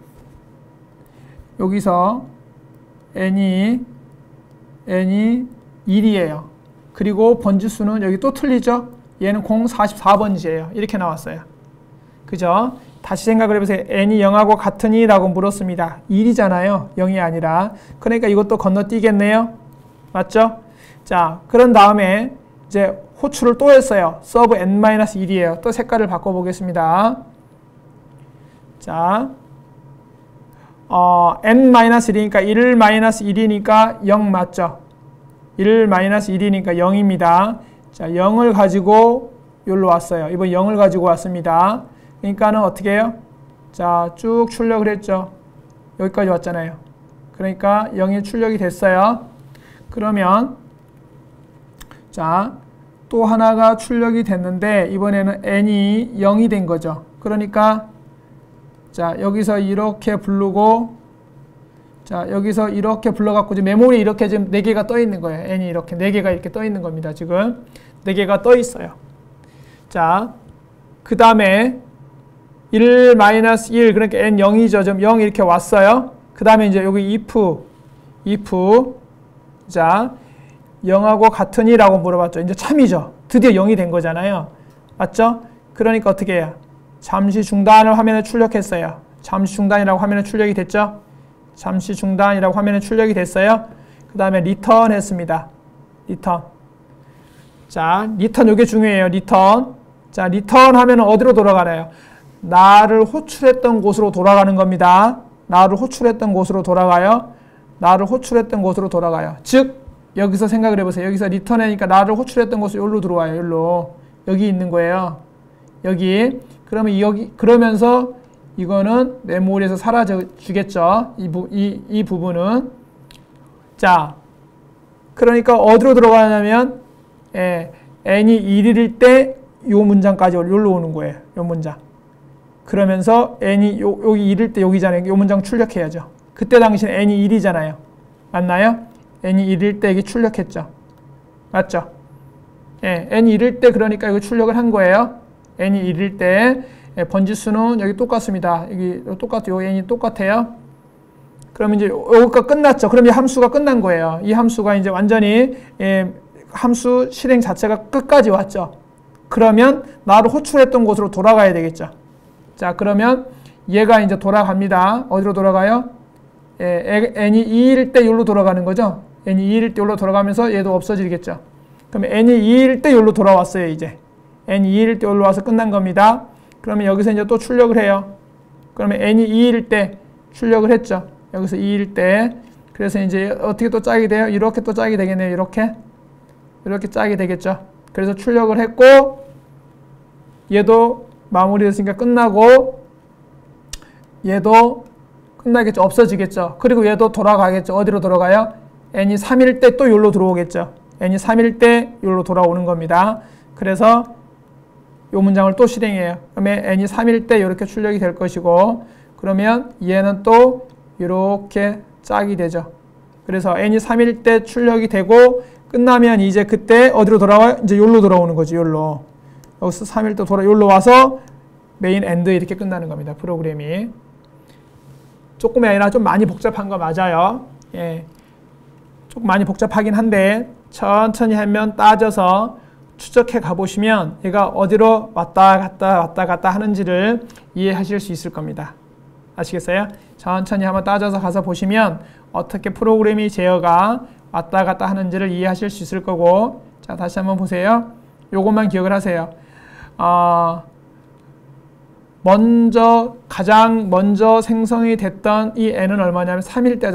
여기서 n이 1이에요. 그리고 번지수는 여기 또 틀리죠? 얘는 044번지예요. 이렇게 나왔어요. 그죠? 다시 생각을 해보세요. n이 0하고 같으니? 라고 물었습니다. 1이잖아요. 0이 아니라. 그러니까 이것도 건너뛰겠네요. 맞죠? 자, 그런 다음에 이제 호출을 또 했어요. 서브 n-1이에요. 또 색깔을 바꿔보겠습니다. 자, n-1이니까 1-1이니까 0 맞죠? 1-1이니까 0입니다. 자, 0을 가지고 여기로 왔어요. 이번 0을 가지고 왔습니다. 그러니까는 어떻게 해요? 자, 쭉 출력을 했죠. 여기까지 왔잖아요. 그러니까 0이 출력이 됐어요. 그러면 자, 또 하나가 출력이 됐는데 이번에는 n이 0이 된 거죠. 그러니까 자, 여기서 이렇게 부르고 자, 여기서 이렇게 불러갖고 지금 메모리 이렇게 지금 4개가 떠 있는 거예요. n이 이렇게 4개가 이렇게 떠 있는 겁니다. 지금 4개가 떠 있어요. 자, 그 다음에 1-1 그러니까 n 0이죠. 지금 0 이렇게 왔어요. 그 다음에 이제 여기 if 자 0하고 같으니? 라고 물어봤죠. 이제 참이죠. 드디어 0이 된 거잖아요. 맞죠? 그러니까 어떻게 해요? 잠시 중단을 화면에 출력했어요. 잠시 중단이라고 화면에 출력이 됐죠? 잠시 중단이라고 화면에 출력이 됐어요. 그 다음에 리턴 했습니다. 리턴. 자, 리턴 이게 중요해요. 리턴. 자, 리턴 하면 어디로 돌아가나요? 나를 호출했던 곳으로 돌아가는 겁니다. 나를 호출했던 곳으로 돌아가요. 나를 호출했던 곳으로 돌아가요. 즉, 여기서 생각을 해보세요. 여기서 리턴하니까 나를 호출했던 곳으로 여기로 들어와요. 여기로. 여기 있는 거예요. 여기. 그러면 그러면서 이거는 메모리에서 사라져 주겠죠. 이 부분은. 자, 그러니까 어디로 들어가냐면, n이 1일 때 요 문장까지 여기로 오는 거예요. 요 문장. 그러면서 n이 여기 1일 때 여기잖아요. 요 문장 출력해야죠. 그때 당시는 n이 1이잖아요. 맞나요? n이 1일 때 이게 출력했죠. 맞죠? n이 1일 때 그러니까 이거 출력을 한 거예요. n이 1일 때 번지수는 여기 똑같습니다. 여기 똑같아요. n이 똑같아요. 그러면 이제 여기가 끝났죠. 그럼 이 함수가 끝난 거예요. 이 함수가 이제 완전히 함수 실행 자체가 끝까지 왔죠. 그러면 나를 호출했던 곳으로 돌아가야 되겠죠. 자, 그러면 얘가 이제 돌아갑니다. 어디로 돌아가요? n이 2일 때 여기로 돌아가는 거죠. n이 2일 때 여기로 돌아가면서 얘도 없어지겠죠. 그럼 n이 2일 때 여기로 돌아왔어요. 이제 n이 2일 때 여기로 와서 끝난 겁니다. 그러면 여기서 이제 또 출력을 해요. 그러면 n이 2일 때 출력을 했죠. 여기서 2일 때. 그래서 이제 어떻게 또 짝이 돼요? 이렇게 또 짝이 되겠네요. 이렇게 짝이 되겠죠. 그래서 출력을 했고 얘도 마무리됐으니까 끝나고 얘도 끝나겠죠. 없어지겠죠. 그리고 얘도 돌아가겠죠. 어디로 돌아가요? n이 3일 때 또 여기로 들어오겠죠. n이 3일 때 여기로 돌아오는 겁니다. 그래서 이 문장을 또 실행해요. 그러면 n이 3일 때 이렇게 출력이 될 것이고 그러면 얘는 또 이렇게 짝이 되죠. 그래서 n이 3일 때 출력이 되고 끝나면 이제 그때 어디로 돌아와요? 이제 여기로 돌아오는 거지. 여기로. 여기서 3일 때 여기로 와서 메인 엔드 이렇게 끝나는 겁니다. 프로그램이. 조금이 아니라 좀 많이 복잡한 거 맞아요. 조금 많이 복잡하긴 한데 천천히 하면 따져서 추적해 가보시면 얘가 어디로 왔다 갔다 하는지를 이해하실 수 있을 겁니다. 아시겠어요? 천천히 한번 따져서 가서 보시면 어떻게 프로그램이 제어가 왔다 갔다 하는지를 이해하실 수 있을 거고 자 다시 한번 보세요. 요것만 기억을 하세요. 가장 먼저 생성이 됐던 이 n은 얼마냐면 3일 때죠.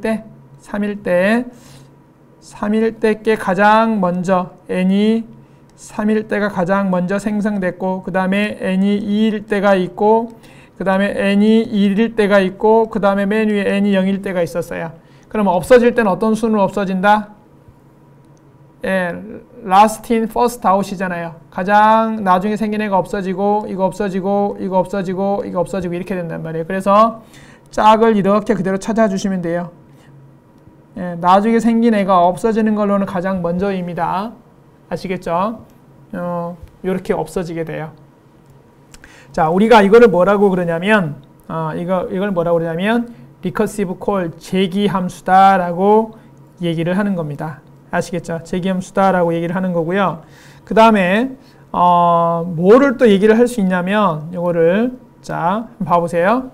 3일 때께 가장 먼저 n이 3일 때가 가장 먼저 생성됐고 그 다음에 n이 2일 때가 있고 그 다음에 n이 1일 때가 있고 그 다음에 맨 위에 n이 0일 때가 있었어요. 그럼 없어질 때는 어떤 수는 없어진다? last in, first out이잖아요. 가장 나중에 생긴 애가 없어지고, 이거 없어지고, 이거 없어지고, 이거 없어지고 이렇게 된단 말이에요. 그래서 짝을 이렇게 그대로 찾아주시면 돼요. 예, 나중에 생긴 애가 없어지는 걸로는 가장 먼저입니다. 아시겠죠? 이렇게 없어지게 돼요. 자, 우리가 이거를 뭐라고 그러냐면, 이걸 뭐라고 그러냐면, recursive call, 재기함수다라고 얘기를 하는 겁니다. 아시겠죠? 재기함수다라고 얘기를 하는 거고요. 그 다음에, 뭐를 또 얘기를 할 수 있냐면, 이거를, 자, 한번 봐보세요.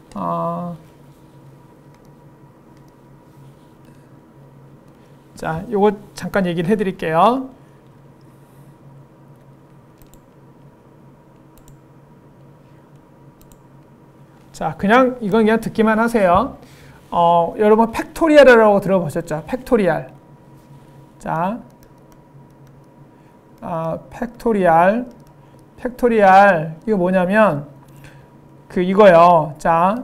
자, 요거 잠깐 얘기를 해드릴게요. 자, 이건 그냥 듣기만 하세요. 여러분, 팩토리얼이라고 들어보셨죠? 팩토리얼. 자, 팩토리얼, 이거 뭐냐면, 이거요. 자,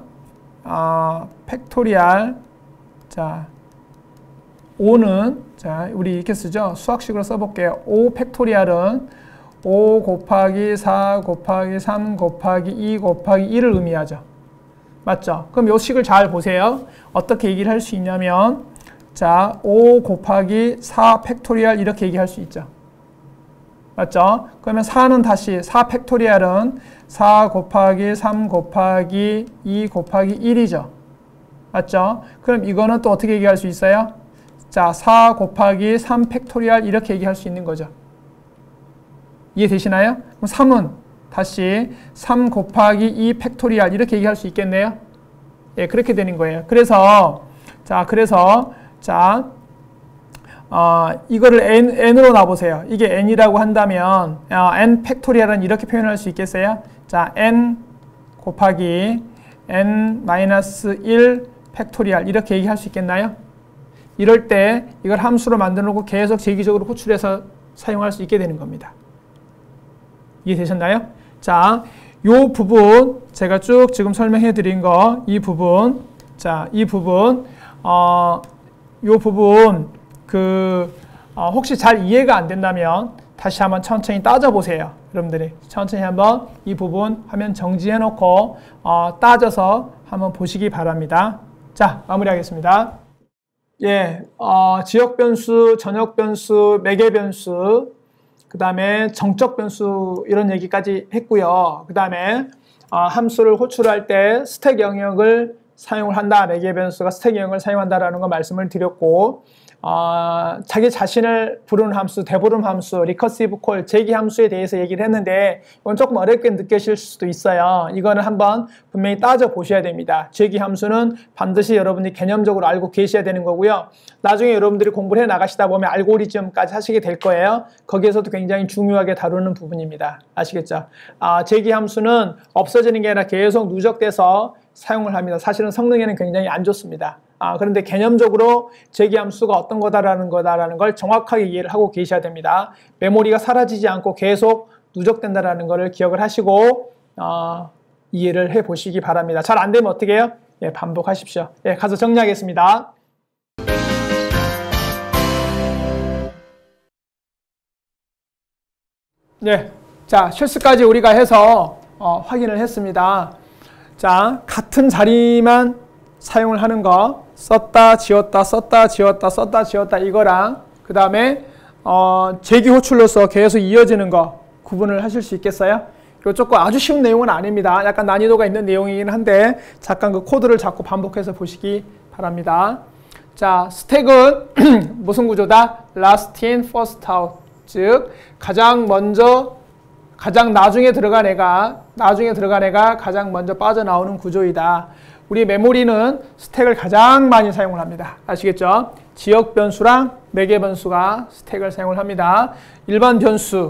팩토리얼. 자, 5는, 자, 우리 이렇게 쓰죠? 수학식으로 써볼게요. 5 팩토리얼은 5 곱하기 4 곱하기 3 곱하기 2 곱하기 1을 의미하죠. 맞죠? 그럼 요 식을 잘 보세요. 어떻게 얘기를 할 수 있냐면, 자, 5 곱하기 4 팩토리얼 이렇게 얘기할 수 있죠. 맞죠? 그러면 4는 다시 4 팩토리얼은 4 곱하기 3 곱하기 2 곱하기 1이죠. 맞죠? 그럼 이거는 또 어떻게 얘기할 수 있어요? 자, 4 곱하기 3 팩토리얼 이렇게 얘기할 수 있는 거죠. 이해되시나요? 그럼 3은 다시 3 곱하기 2 팩토리얼 이렇게 얘기할 수 있겠네요. 예, 그렇게 되는 거예요. 그래서 이거를 n으로 놔보세요. 이게 n이라고 한다면 n 팩토리얼은 이렇게 표현할 수 있겠어요? 자, n 곱하기 n-1 팩토리얼 이렇게 얘기할 수 있겠나요? 이럴 때 이걸 함수로 만들어 놓고 계속 재기적으로 호출해서 사용할 수 있게 되는 겁니다. 이해되셨나요? 자, 요 부분 제가 쭉 지금 설명해 드린 거, 이 부분, 자, 이 부분, 요 부분 혹시 잘 이해가 안 된다면 다시 한번 천천히 따져보세요. 여러분들이 천천히 한번 이 부분 화면 정지해 놓고 따져서 한번 보시기 바랍니다. 자, 마무리하겠습니다. 예, 지역 변수, 전역 변수, 매개 변수, 그 다음에 정적 변수 이런 얘기까지 했고요. 그 다음에 함수를 호출할 때 스택 영역을 사용을 한다. 매개 변수가 스택 영역을 사용한다라는 거 말씀을 드렸고, 자기 자신을 부르는 함수, 대부름 함수, 리커시브 콜, 재기 함수에 대해서 얘기를 했는데 이건 조금 어렵게 느껴질 수도 있어요. 이거는 한번 분명히 따져 보셔야 됩니다. 재기 함수는 반드시 여러분들이 개념적으로 알고 계셔야 되는 거고요. 나중에 여러분들이 공부를 해 나가시다 보면 알고리즘까지 하시게 될 거예요. 거기에서도 굉장히 중요하게 다루는 부분입니다. 아시겠죠? 재기 함수는 없어지는 게 아니라 계속 누적돼서 사용을 합니다. 사실은 성능에는 굉장히 안 좋습니다. 그런데 개념적으로 재기함수가 어떤 거다라는 걸 정확하게 이해를 하고 계셔야 됩니다. 메모리가 사라지지 않고 계속 누적된다라는 것을 기억을 하시고 이해를 해 보시기 바랍니다. 잘 안 되면 어떻게 해요? 예, 반복하십시오. 예, 가서 정리하겠습니다. 네, 자, 실수까지 우리가 해서 확인을 했습니다. 자, 같은 자리만 사용을 하는 거, 썼다, 지웠다, 썼다, 지웠다, 썼다, 지웠다 이거랑 그 다음에 재기 호출로서 계속 이어지는 거 구분을 하실 수 있겠어요? 이거 조금 아주 쉬운 내용은 아닙니다. 약간 난이도가 있는 내용이긴 한데 잠깐 그 코드를 잡고 반복해서 보시기 바랍니다. 자, 스택은 무슨 구조다? Last in, first out. 즉 가장 나중에 들어간 애가 가장 먼저 빠져나오는 구조이다. 우리 메모리는 스택을 가장 많이 사용을 합니다. 아시겠죠? 지역 변수랑 매개 변수가 스택을 사용을 합니다. 일반 변수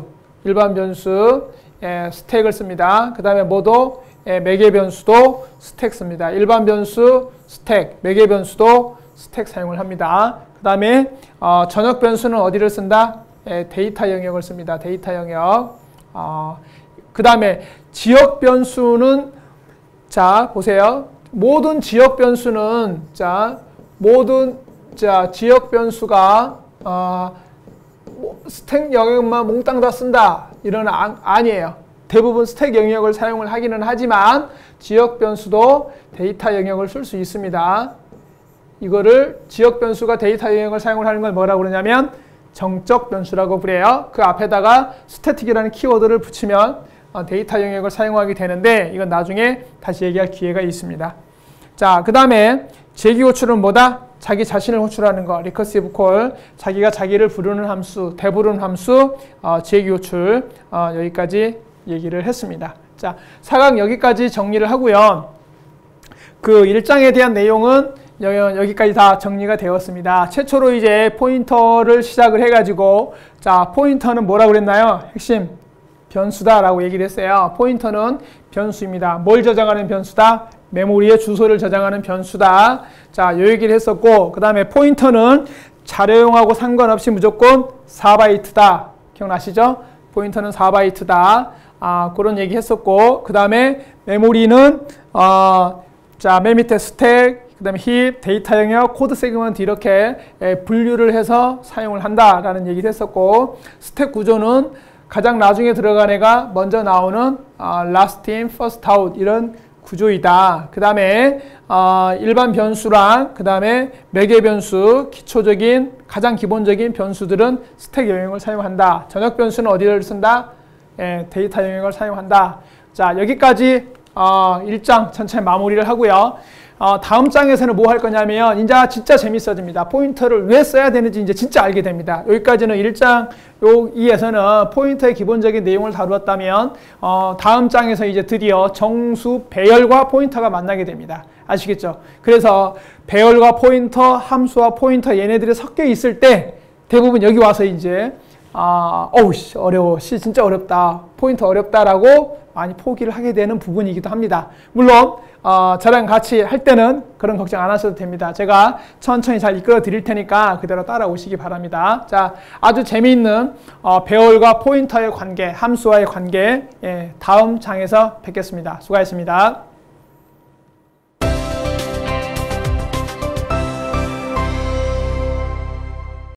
스택을 씁니다. 그 다음에 뭐도 매개 변수도 스택 씁니다. 일반 변수 스택, 매개 변수도 스택 사용을 합니다. 그 다음에 전역 변수는 어디를 쓴다? 데이터 영역을 씁니다. 데이터 영역. 그 다음에 지역 변수는 자 보세요. 모든 지역 변수는 지역 변수가 스택 영역만 몽땅 다 쓴다. 이런 아니에요. 대부분 스택 영역을 사용을 하기는 하지만 지역 변수도 데이터 영역을 쓸 수 있습니다. 이거를 지역 변수가 데이터 영역을 사용을 하는 걸 뭐라고 그러냐면 정적 변수라고 그래요. 그 앞에다가 스태틱이라는 키워드를 붙이면 데이터 영역을 사용하게 되는데 이건 나중에 다시 얘기할 기회가 있습니다. 자, 그 다음에 제기 호출은 뭐다? 자기 자신을 호출하는 거, 리커시브 콜, 자기가 자기를 부르는 함수, 대부르는 함수, 제기 호출, 여기까지 얘기를 했습니다. 자, 4강 여기까지 정리를 하고요. 그 1장에 대한 내용은 여기까지 다 정리가 되었습니다. 최초로 이제 포인터를 시작을 해가지고, 자, 포인터는 뭐라고 그랬나요? 핵심 변수다라고 얘기를 했어요. 포인터는 변수입니다. 뭘 저장하는 변수다? 메모리에 주소를 저장하는 변수다. 자, 요 얘기를 했었고, 그 다음에 포인터는 자료용하고 상관없이 무조건 4바이트다. 기억나시죠? 포인터는 4바이트다. 그런 얘기 했었고, 그 다음에 메모리는, 자, 맨 밑에 스택, 그 다음에 힙, 데이터 영역, 코드 세그먼트 이렇게 분류를 해서 사용을 한다라는 얘기를 했었고, 스택 구조는 가장 나중에 들어간 애가 먼저 나오는 last in, first out 이런 구조이다. 그 다음에 일반 변수랑 그 다음에 매개 변수, 기초적인 가장 기본적인 변수들은 스택 영역을 사용한다. 전역 변수는 어디를 쓴다? 데이터 영역을 사용한다. 자, 여기까지 1장 전체 마무리를 하고요. 다음 장에서는 뭐 할 거냐면 이제 진짜 재밌어집니다. 포인터를 왜 써야 되는지 이제 진짜 알게 됩니다. 여기까지는 1장 2에서는 포인터의 기본적인 내용을 다루었다면 다음 장에서 이제 드디어 정수 배열과 포인터가 만나게 됩니다. 아시겠죠? 그래서 배열과 포인터, 함수와 포인터 얘네들이 섞여 있을 때 대부분 여기 와서 이제 어우 씨 어려워, 씨 진짜 어렵다, 포인터 어렵다라고 많이 포기를 하게 되는 부분이기도 합니다. 물론 저랑 같이 할 때는 그런 걱정 안 하셔도 됩니다. 제가 천천히 잘 이끌어 드릴 테니까 그대로 따라오시기 바랍니다. 자, 아주 재미있는 배열과 포인터의 관계, 함수와의 관계, 다음 장에서 뵙겠습니다. 수고하셨습니다.